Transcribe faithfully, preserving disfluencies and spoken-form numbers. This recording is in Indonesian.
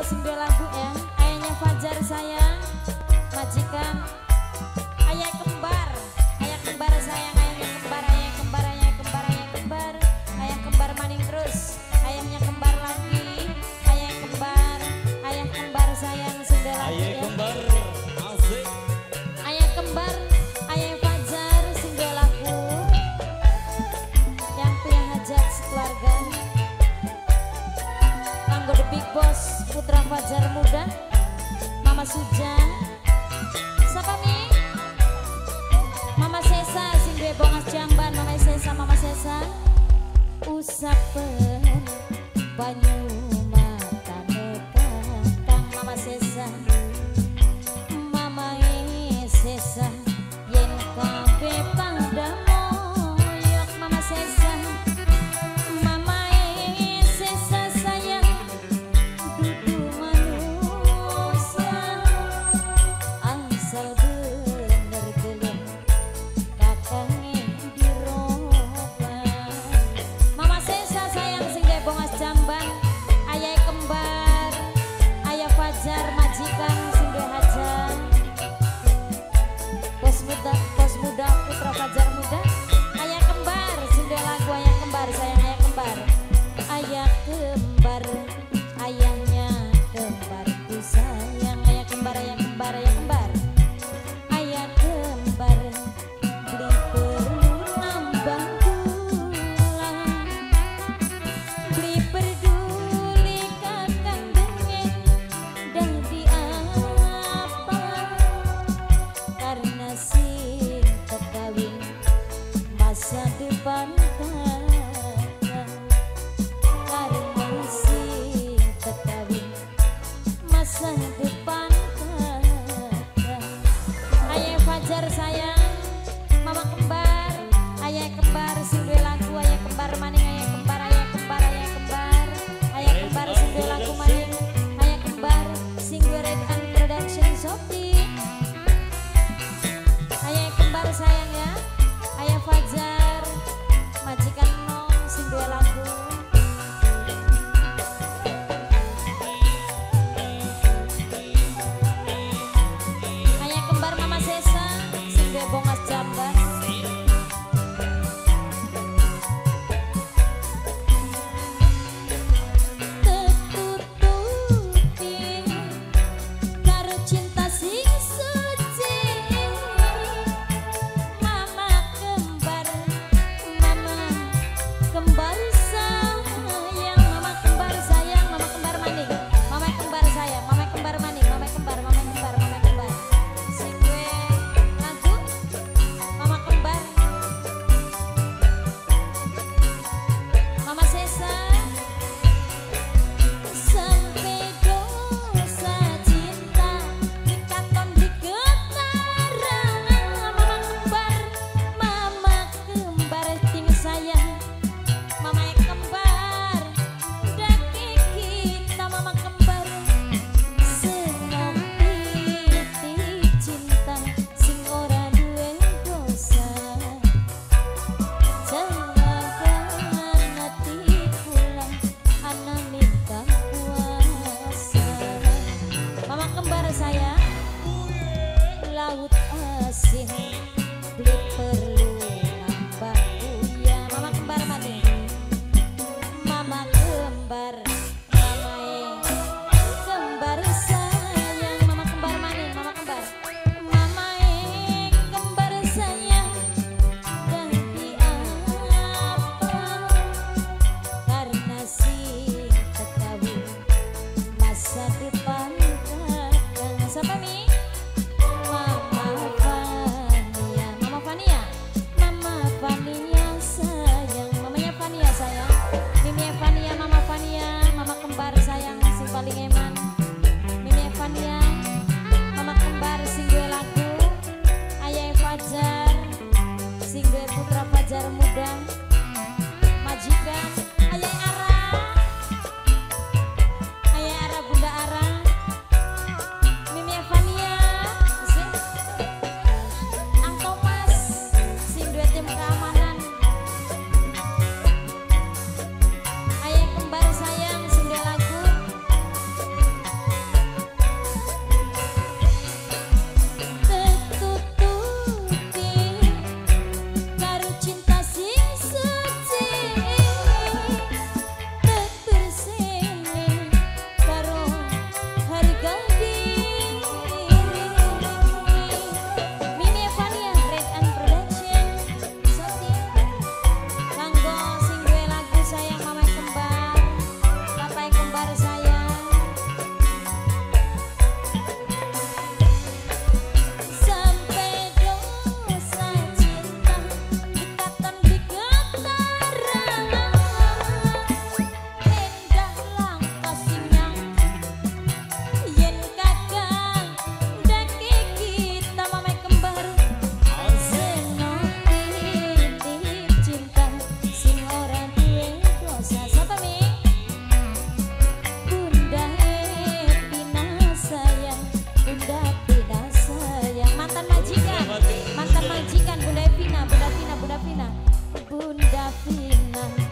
sing duwe lagu ya. Ayahnya Fajar sayang, majikan. Ayah kembar, ayah kembar sayang, ayahnya kembar, ayah kembar, ayah kembar, ayah kembar, ayah kembar maning terus. Ayahnya kembar lagi, ayah kembar, ayah kembar sayang sing duwe lagu Ayah ya. kembar asik. Ayah kembar, ayah Fajar sing duwe lagu. Yang punya hajat sekeluarga. Kanggo the big boss, putra Fajar muda, Mama Suja. Siapa nih? Mama Sesa sing duwe bongas jamban, Mama Sesa, Mama Sesa. Usapen banyu matane Kang Mama Sesa. Mama Sesa yen kabeh pada moyok Mama Sesa. Mama Sesa sayang dudu manusia asal bener gelem kakange diroban. Mama Sesa sayang sing gawe bongas jamban. Ayah kembar, ayah Fajar majikan sing duwe hajat. Bos muda, bos muda, putra Fajar muda. Ayah kembar, sing duwe lagu ayah kembar sayang, ayah kembar. Ayah kembar, ayahnya kembarku sayang. Ayah kembar, ayah kembar, ayah kembar. Ayah kembar, beli perlu nambah gula. Beli peduli kakang dengin dadi apa. Karena sing kekawin masa depan kakang. Karena sing kekawin masa depan kakang. Ayah Fajar sayang, Mama kembar, ayah kembar sing duwe lagu, ayah kembar maning, ayah kembar, ayah kembar, ayah kembar, ayah kembar sing duwe lagu maning, ayah kembar sing duwe Red and Production Shopee. Ayah kembar sayang ya, ayah Fajar majikan Vina, Bunda Vina.